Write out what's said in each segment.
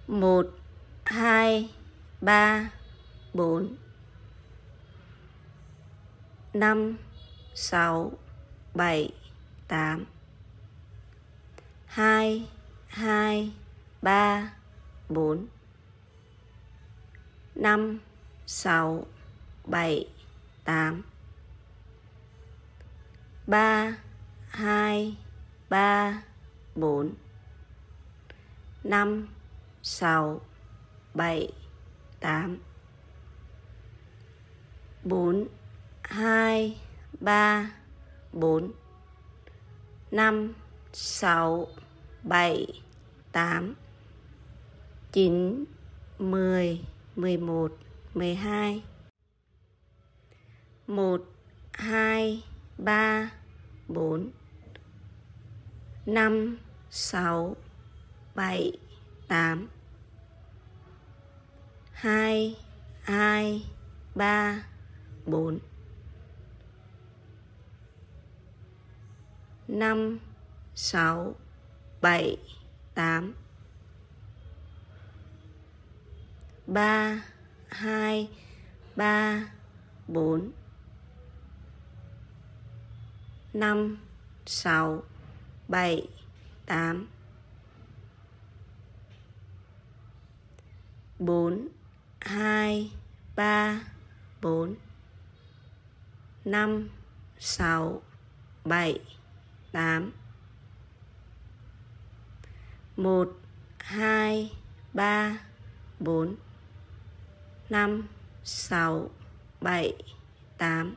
1, 2, 3, 4, 5, 6, 7, 8. 2, 2, 3, 4, 5, 6, 7, 8. 3, 2, 3, 4, 5, 6, 7, 8. 4, 2, 3, 4, 5, 6, 7, 8, 9, 10, 11, 12. 1, 2, 3, 4, 5, 6, 7, 8. 2, 2, 3, 4, 5, 6, 7, 8. 3, 2, 3, 4, 5, 6, 7, 8. 4, 2, 3, 4, 5, 6, 7, 8. 1, 2, 3, 4, 5, 6, 7, 8.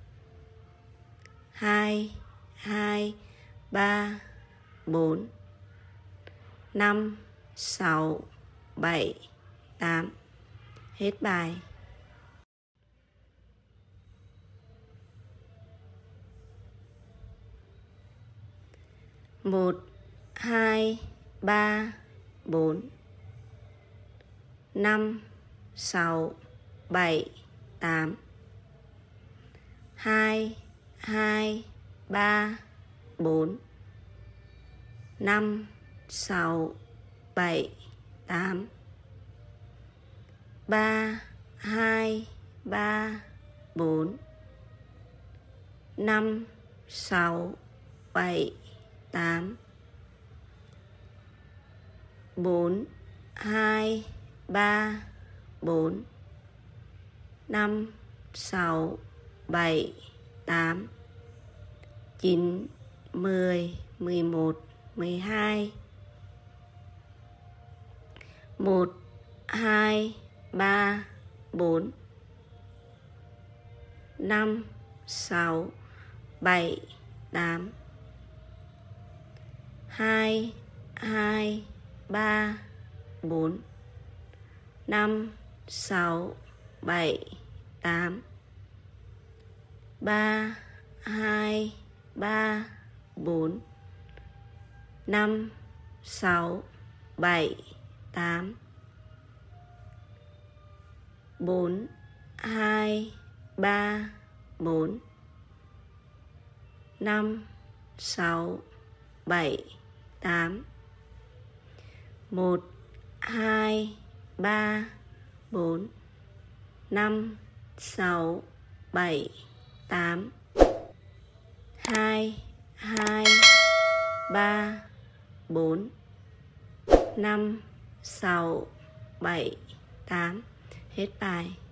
2, 2, 3, 4, 5, 6, 7, 8. Hết bài. Một, hai, ba, bốn, 5, 6, 7, 8. 2, 2, 3, 4, 5, 6, 7, 8. 3, 2, 3, 4, 5, 6, 7, 8. 4, 2, 3, 4, 5, 6, 7, 8, 9, 10, 11, 12. 1, 2, 3, 4, 5, 6, 7, 8. 2, 2, 3, 4, 5, 6, 7, 8. 3, 2, 3, 4, 5, 6, 7, 8. 4, 2, 3, 4, 5, 6, 7, 8. 1, 2, 3, 4, 5, 6, 7, 8. 2, 2, 3, 4, 5, 6, 7, 8. Hết bài.